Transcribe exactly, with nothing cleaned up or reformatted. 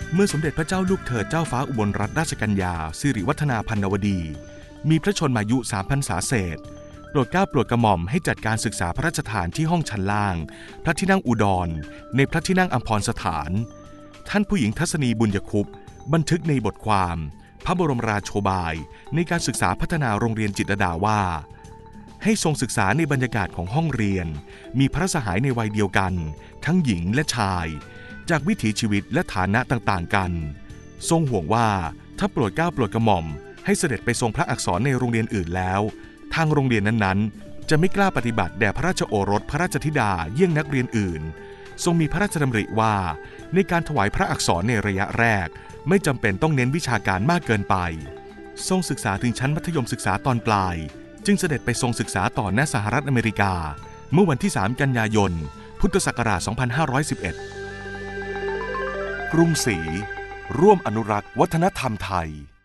เมื่อสมเด็จพระเจ้าลูกเธอเจ้าฟ้าอุบลรัตนราชกัญญาสิริวัฒนาพันนวดีมีพระชนมายุสามพรรษาเศษโปรดเกล้าโปรดกระหม่อมให้จัดการศึกษาพระราชทานที่ห้องชั้นล่างพระที่นั่งอุดรในพระที่นั่งอัมพรสถานท่านผู้หญิงทัศนีบุญยคุปต์บันทึกในบทความพระบรมราโชบายในการศึกษาพัฒนาโรงเรียนจิตรลดาว่าให้ทรงศึกษาในบรรยากาศของห้องเรียนมีพระสหายในวัยเดียวกันทั้งหญิงและชายจากวิถีชีวิตและฐานะต่างๆกันทรงห่วงว่าถ้าโปรดเกล้าโปรดกระหม่อมให้เสด็จไปทรงพระอักษรในโรงเรียนอื่นแล้วทางโรงเรียนนั้นๆจะไม่กล้าปฏิบัติแด่พระราชโอรสพระราชธิดาเยี่ยงนักเรียนอื่นทรงมีพระราชดำริว่าในการถวายพระอักษรในระยะแรกไม่จำเป็นต้องเน้นวิชาการมากเกินไปทรงศึกษาถึงชั้นมัธยมศึกษาตอนปลายจึงเสด็จไปทรงศึกษาต่อณสหรัฐอเมริกาเมื่อวันที่สามกันยายนพุทธศักราชสองพันห้าร้อยสิบเอ็ดกรุงศรีร่วมอนุรักษ์วัฒนธรรมไทย